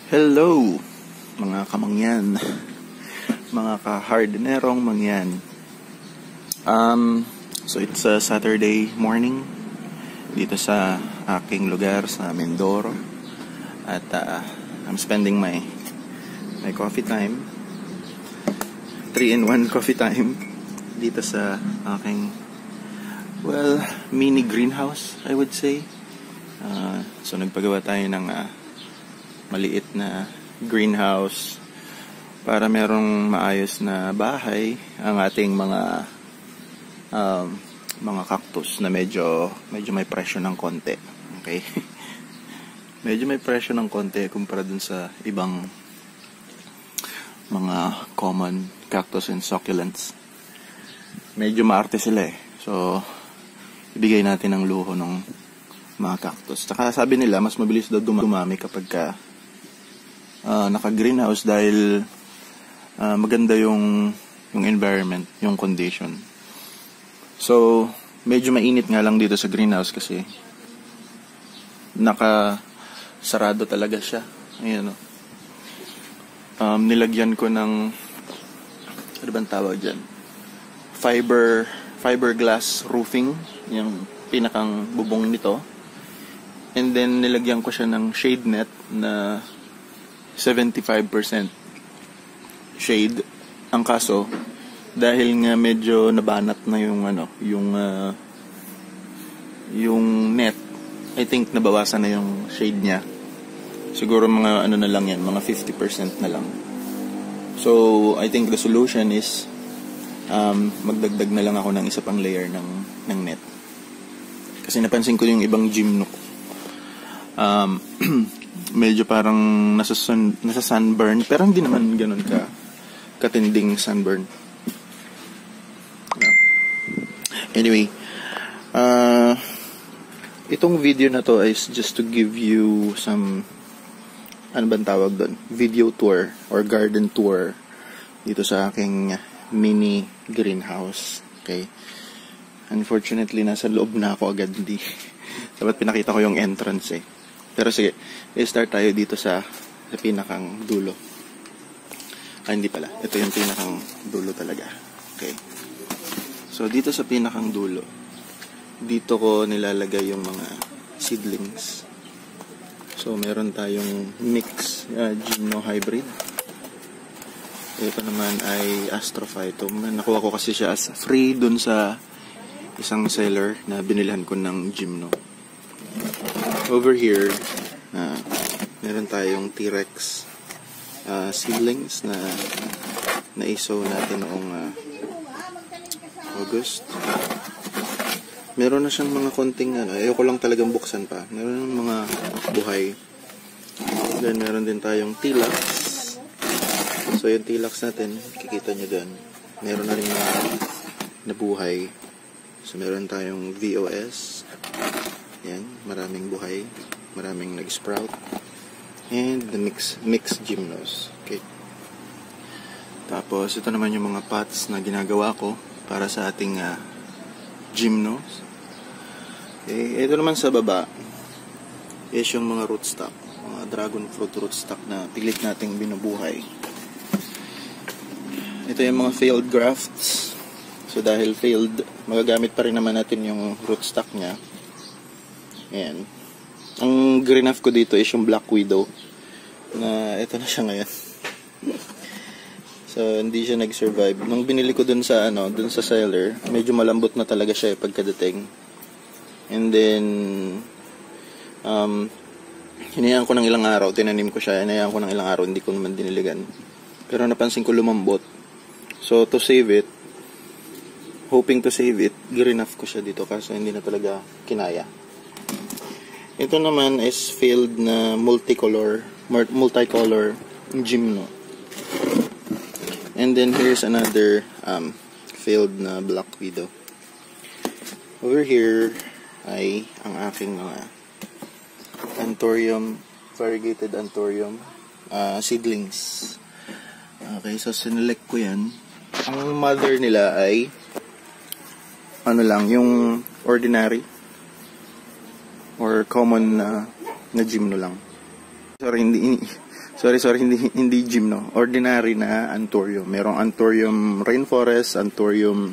Hello, mga kamangyan, mga ka-hardinerong mangyan. So it's a Saturday morning dito sa aking lugar sa Mindoro. At I'm spending my coffee time, 3-in-1 coffee time dito sa aking, mini greenhouse, I would say. So nagpagawa tayo ng maliit na greenhouse para merong maayos na bahay ang ating mga cactus na medyo may presyo ng konti. Okay? Medyo may presyo ng konti kumpara dun sa ibang mga common cactus and succulents. Medyo maarte sila eh. So ibigay natin ang luho ng mga cactus. Tsaka sabi nila mas mabilis daw dumami kapag naka-greenhouse dahil maganda yung environment, yung condition. So, medyo mainit nga lang dito sa greenhouse kasi naka-sarado talaga siya. Ayan o. Nilagyan ko ng, ano bang tawag dyan? Fiberglass roofing, yung pinakang bubong nito. And then, nilagyan ko siya ng shade net na 75% shade. Ang kaso dahil nga medyo nabanat na yung net, I think nabawasan na yung shade niya. Siguro mga na lang yan, mga 50% na lang. So I think the solution is magdagdag na lang ako ng isa pang layer ng net. Kasi napansin ko yung ibang gymno medyo parang nasa sunburn, pero hindi naman ganun katinding sunburn. Anyway, itong video na to is just to give you some, ano bang tawag doon? Video tour or garden tour dito sa aking mini greenhouse. Okay? Unfortunately, nasa loob na ako agad. Hindi. Dapat pinakita ko yung entrance eh. Pero sige, i-start tayo dito sa pinakang dulo. Hindi pala. Ito yung pinakang dulo talaga. Okay. So, dito sa pinakang dulo, dito ko nilalagay yung mga seedlings. So, meron tayong mix Gymno hybrid. Ito naman ay Astrophytum. Nakuha ko kasi siya as free dun sa isang seller na binilhan ko ng Gymno. Over here, meron tayong T-Rex seedlings na naisow natin noong August. Meron na siyang mga konting ayoko lang talagang buksan pa. Meron ng mga buhay. Then meron din tayong T-Lax. So yung T-Lax natin, kikita nyo doon. Meron na rin mga nabuhay. So meron tayong VOS. Yan, maraming buhay, maraming nag-sprout. And the mixed gymnos. Okay. Tapos ito naman yung mga pots na ginagawa ko para sa ating gymnos. Okay. Ito naman sa baba is yung mga rootstock, mga dragon fruit rootstock na pilit nating binubuhay. Ito yung mga failed grafts. So dahil failed, magagamit pa rin naman natin yung rootstock niya. Ayan. Ang greenhouse ko dito is yung Black Widow na ito na siya ngayon. So hindi siya nag-survive. Nung binili ko dun sa seller, medyo malambot na talaga siya pagkadating. And then hinayaan ko ng ilang araw, tinanim ko siya, hinayaan ko ng ilang araw, hindi ko naman diniligan. Pero napansin ko lumambot. So to save it, hoping to save it, greenhouse ko siya dito kasi hindi na talaga kinaya. Ito naman is failed na multicolor Gymno. And then here's another failed na Black Widow. Over here ay ang aking mga Anthurium, variegated Anthurium seedlings. Okay, so sinelect ko yan. Ang mother nila ay yung ordinary or common na Gymno lang. Sorry, Sorry, hindi gym, no. Ordinary na anthurium. Merong anthurium rainforest, anthurium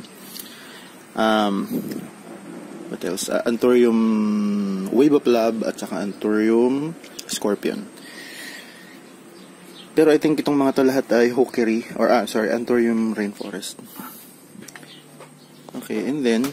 what else? Anthurium wave of love at saka anthurium scorpion. Pero I think itong mga to lahat ay hawkery or anthurium rainforest. Okay, and then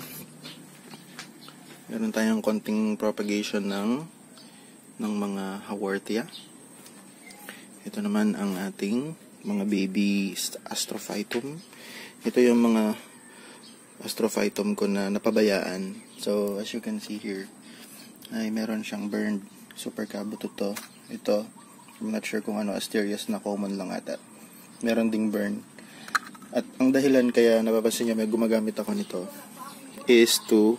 meron tayong konting propagation ng mga haworthia. Ito naman ang ating mga baby astrophytum. Ito yung mga astrophytum ko na napabayaan. So, as you can see here, ay meron siyang burned super kabuto to. Ito, I'm not sure kung ano, asterias na common lang ata. Meron ding burn. At ang dahilan kaya napapansin niyo may gumagamit ako nito is to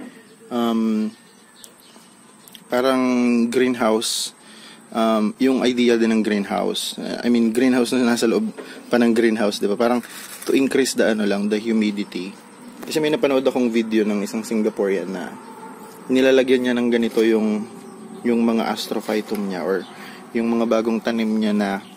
parang greenhouse. Yung idea din ng greenhouse. Greenhouse na nasa loob pa ng greenhouse, di ba? Parang to increase the humidity. Kasi may napanood akong video ng isang Singaporean na nilalagyan niya ng ganito yung mga astrophytum niya or yung mga bagong tanim niya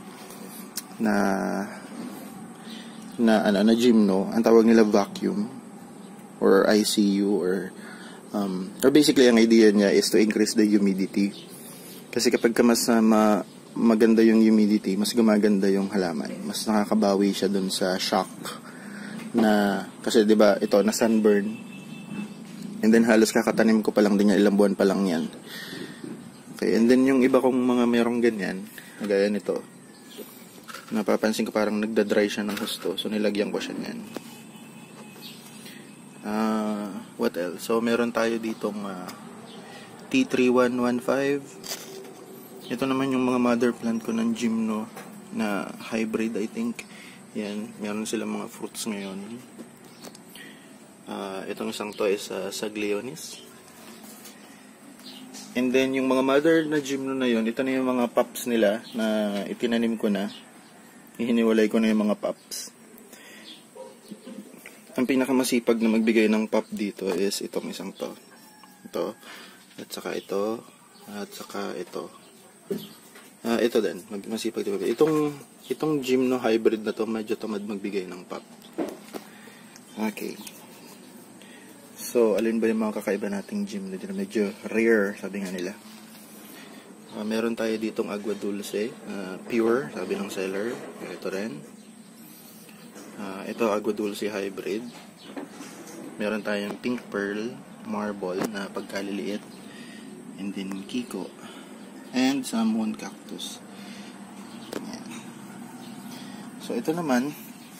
na gymno. Ang tawag nila vacuum or ICU or basically ang idea niya is to increase the humidity. Kasi kapag mas maganda yung humidity, mas gumaganda yung halaman. Mas nakakabawi siya dun sa shock na, kasi 'di ba ito na sunburn. And then halos kakatanim ko pa lang din yan, ilang buwan pa lang yan. Okay, and then yung iba kong mga merong ganyan, gaya nito. Napapansin ko parang nagda-dry siya ng husto, so nilagyan ko siya niyan. What else? So meron tayo ditong T3115. Ito naman yung mga mother plant ko ng gymno na hybrid, I think. Yan, meron silang mga fruits ngayon. Itong isang to is Saglionis. And then yung mga mother na gymno na yon, ito na yung mga pups nila na itinanim ko na. Ihiniwalay ko na yung mga pups. Ang pinakamasipag na magbigay ng pup dito is itong isang to. Ito, at saka ito, at saka ito. Ito din, masipag diba? Itong gymno hybrid na to, medyo tamad magbigay ng pop. Okay. So, alin ba yung mga kakaiba nating gymno dito? Medyo rare, sabi nga nila. Meron tayo ditong agua dulce, pure, sabi ng seller. Ito rin. Ito agua dulce hybrid. Meron tayong pink pearl, marble na pagkaliliit. And then Kiko. And some moon cactus. Ayan. So ito naman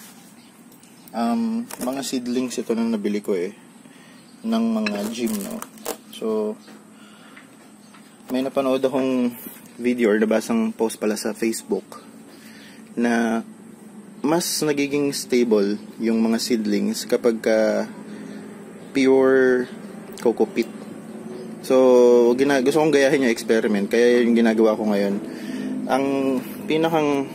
mga seedlings ito na nabili ko ng mga gymno. So may napanood akong video or nabasang post pala sa Facebook na mas nagiging stable yung mga seedlings kapag pure coco peat. So, gusto kong gayahin yung experiment. Kaya yung ginagawa ko ngayon. Ang pinakang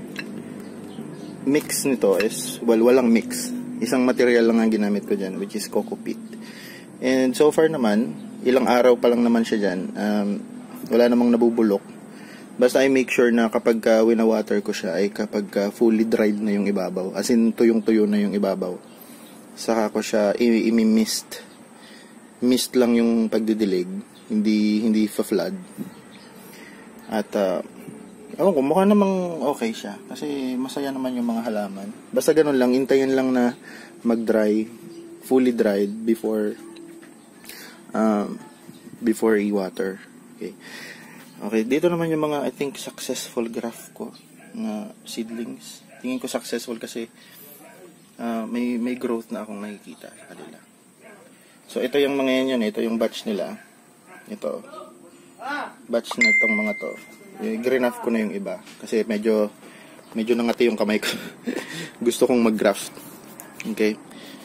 mix nito is, walang mix. Isang material lang ang ginamit ko dyan, which is coco peat. And so far naman, ilang araw pa lang naman siya dyan. Wala namang nabubulok. Basta I make sure na kapag winawater ko siya, ay kapag fully dried na yung ibabaw. As in, tuyong-tuyo na yung ibabaw. Saka ko siya i-mist. Mist lang yung pagdidilig, hindi fa-flood. At ko mukha namang okay siya kasi masaya naman yung mga halaman. Basta ganun lang, intayin lang na mag-dry, fully dried before i-water. Okay, dito naman yung mga I think successful graft ko na seedlings. Tingin ko successful kasi may growth na akong nakikita sa kanila. So, ito yung mga yan. Ito yung batch nila. Ito. Batch na itong mga to. Green off ko na yung iba. Kasi medyo nangati yung kamay ko. Gusto kong mag-graft. Okay.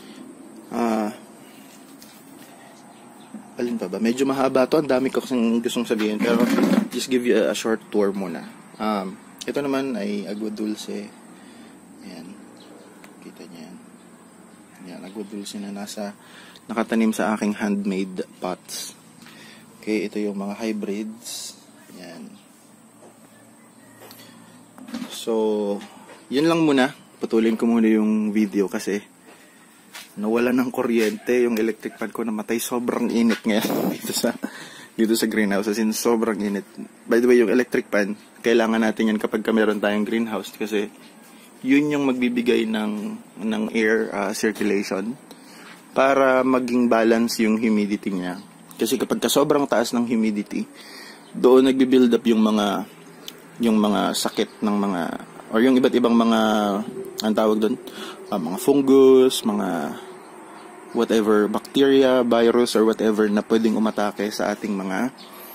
Alin pa ba? Medyo mahaba to. Ang dami ko kasing gustong sabihin. Pero, just give you a short tour muna. Ito naman ay agua dulce. Ayan. Kita niya yan. Ayan, agua dulce na nakatanim sa aking handmade pots. Okay, ito yung mga hybrids. Yan. So, yun lang muna. Putulin ko muna yung video kasi nawala ng kuryente yung electric fan ko, namatay. Sobrang init ngayon dito sa greenhouse. As in, sobrang init. By the way, yung electric fan, kailangan natin yan kapag meron tayong greenhouse kasi yun yung magbibigay ng air circulation para maging balance yung humidity niya. Kasi kapag sobrang taas ng humidity, doon nagbi-build up yung mga sakit ng mga, or yung iba't ibang mga, ang tawag doon, mga fungus, mga whatever, bacteria, virus, or whatever na pwedeng umatake sa ating mga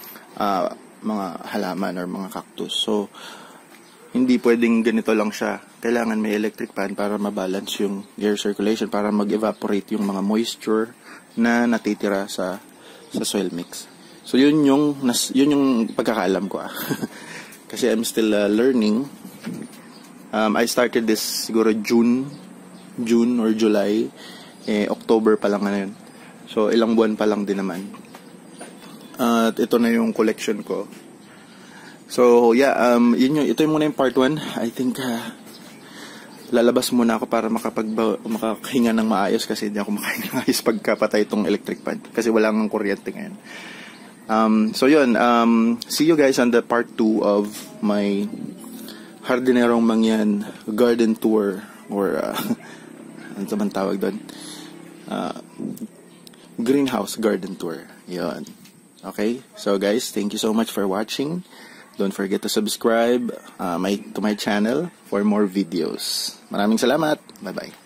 halaman or mga cactus. So, hindi pwedeng ganito lang siya. Kailangan may electric fan para mabalance yung air circulation, para mag-evaporate yung mga moisture na natitira sa soil mix. So, yun yung pagkakaalam ko. Kasi I'm still learning. I started this siguro June or July. October pa lang ngayon. So, ilang buwan pa lang din naman. At ito na yung collection ko. So, yeah, ito yung muna yung part 1. I think, lalabas muna ako para makahinga ng maayos kasi hindi ako makahinga ng maayos pagkapatay itong electric fan. Kasi wala nang kuryente ngayon. So, yun. See you guys on the part 2 of my Hardinerong Mangyan garden tour or ano man tawag doon? Greenhouse garden tour. Yun. Okay? So guys, thank you so much for watching. Don't forget to subscribe to my channel for more videos. Maraming salamat. Bye-bye.